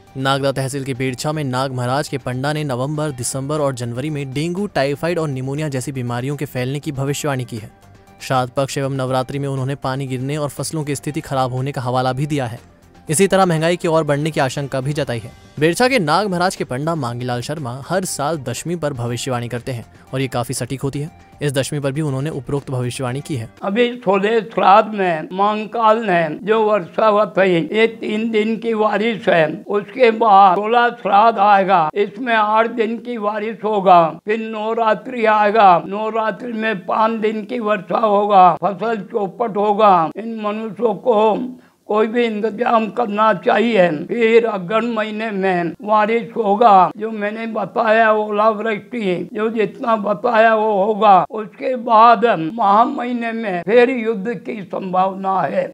नागदा तहसील के बेड़छा में नाग महाराज के पंडा ने नवंबर, दिसंबर और जनवरी में डेंगू, टाइफाइड और निमोनिया जैसी बीमारियों के फैलने की भविष्यवाणी की है। श्राद्ध पक्ष एवं नवरात्रि में उन्होंने पानी गिरने और फसलों की स्थिति खराब होने का हवाला भी दिया है। इसी तरह महंगाई की ओर बढ़ने की आशंका भी जताई है। बेड़छा के नाग महाराज के पंडा मांगीलाल शर्मा हर साल दशमी पर भविष्यवाणी करते हैं और ये काफी सटीक होती है। इस दशमी पर भी उन्होंने उपरोक्त भविष्यवाणी की है। अभी थोड़े श्राद्ध में मांगकाल ने जो वर्षा हुई, ये 3 दिन की बारिश है। उसके बाद 16 श्राद्ध आएगा, इसमें 8 दिन की बारिश होगा। फिर नवरात्रि आएगा, नवरात्रि में 5 दिन की वर्षा होगा, फसल चौपट होगा। इन मनुष्यों को कोई भी इंतजाम करना चाहिए। फिर अगन महीने में बारिश होगा, जो मैंने बताया ओलावृष्टि, जो जितना बताया वो होगा। उसके बाद माह महीने में फिर युद्ध की संभावना है।